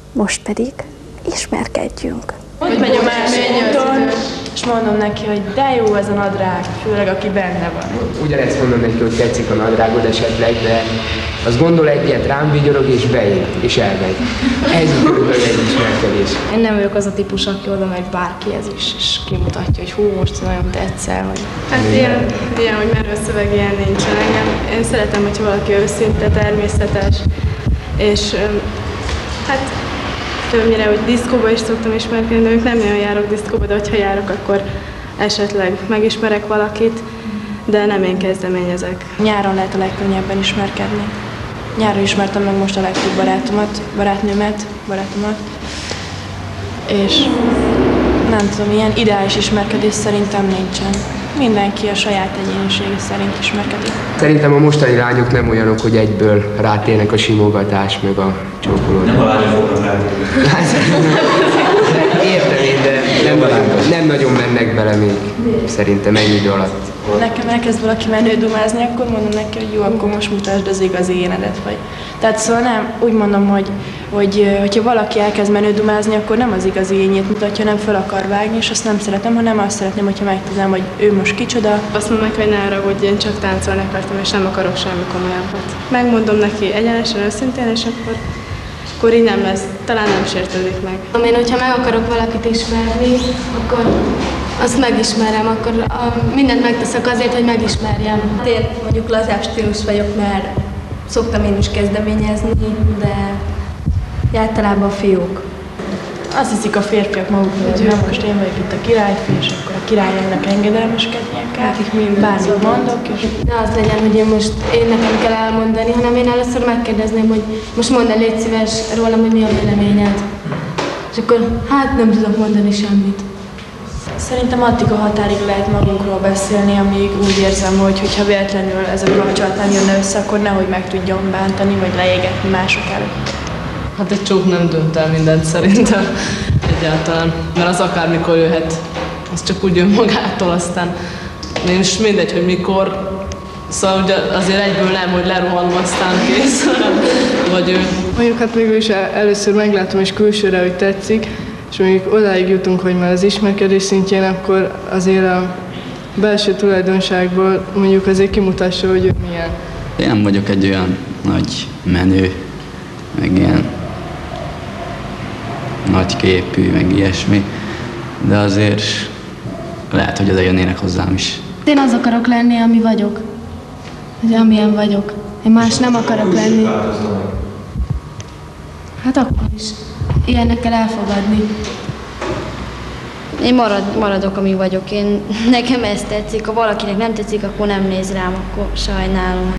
Most pedig ismerkedjünk. Hogy megy a másik és mondom neki, hogy de jó ez a nadrág, főleg aki benne van. Ugyanezt mondom neki, hogy tetszik a nadrágod esetleg, de az gondol egyet, rám vigyorog és beér, és elmegy. Ez körülbelül egy ismerkedés. Én nem vagyok az a típus, aki oda megy bárkihez is, és kimutatja, hogy hú, most nagyon tetszel. Vagy... Hát ilyen, hogy merőszöveg ilyen nincsen engem. Én szeretem, hogyha valaki őszinte, természetes, és hát többnyire, hogy diszkóba is szoktam ismerkedni, de nem nagyon járok diszkóba, de hogyha járok, akkor esetleg megismerek valakit, de nem én kezdeményezek. Nyáron lehet a legkönnyebben ismerkedni. Nyáron ismertem meg most a legtöbb barátnőmet, és nem tudom, ilyen ideális ismerkedés szerintem nincsen. Mindenki a saját egyénisége szerint ismerkedik. Szerintem a mostani lányok nem olyanok, hogy egyből rátérnek a simogatás, meg a csókolódás. Nem a lányok fognak rátérni. Értem én, de nem nagyon mennek bele még, szerintem ennyi idő alatt. Nekem elkezd valaki menődumázni, akkor mondom neki, hogy jó, akkor most mutasd az igazi énedet. Vagy. Tehát szóval nem, úgy mondom, hogyha valaki elkezd menődumázni, akkor nem az igazi énjét mutatja, nem fel akar vágni, és azt nem szeretem, hanem azt szeretném, hogyha megtudnám, hogy ő most kicsoda. Azt mondom neki, hogy ne haragudj, én csak táncolni akartam, és nem akarok semmi komolyabbat. Megmondom neki egyenesen, őszintén, és akkor így nem lesz, talán nem sértődik meg. Én, hogyha meg akarok valakit ismerni, akkor azt megismerem, akkor mindent megteszek azért, hogy megismerjem. Én mondjuk lazább stílus vagyok, mert szoktam én is kezdeményezni, de általában a fiúk. Azt hiszik a férfiak magukról, hogy most én vagyok itt a királyfi, és akkor a királyomnak engedelmeskednie kell, bármit mondok, és... Ne az legyen, hogy én nekem kell elmondani, hanem én először megkérdezném, hogy most mondd el, légy szíves rólam, hogy mi a véleményed. És akkor hát nem tudok mondani semmit. Szerintem addig a határig lehet magunkról beszélni, amíg úgy érzem, hogy ha véletlenül ez a kapcsolat nem jönne össze, akkor nehogy meg tudjon bántani, vagy leégetni mások előtt. Hát egy csók nem dönt el mindent szerintem egyáltalán, mert az akármikor jöhet, az csak úgy jön magától, aztán nincs mindegy, hogy mikor, szóval ugye azért egyből nem, hogy lerohanom, aztán kész, vagy ő. Mondjuk hát végül is először meglátom és külsőre, hogy tetszik, és mondjuk odáig jutunk, hogy már az ismerkedés szintjén, akkor azért a belső tulajdonságból mondjuk azért kimutassa, hogy ő milyen. Én nem vagyok egy olyan nagy menő, meg ilyen nagy képű, meg ilyesmi, de azért lehet, hogy oda jönnének hozzám is. Én az akarok lenni, ami vagyok. Vagy amilyen vagyok. Én más nem akarok lenni. Hát akkor is. Ilyennek kell elfogadni. Én maradok, ami vagyok. Nekem ez tetszik. Ha valakinek nem tetszik, akkor nem néz rám, akkor sajnálom.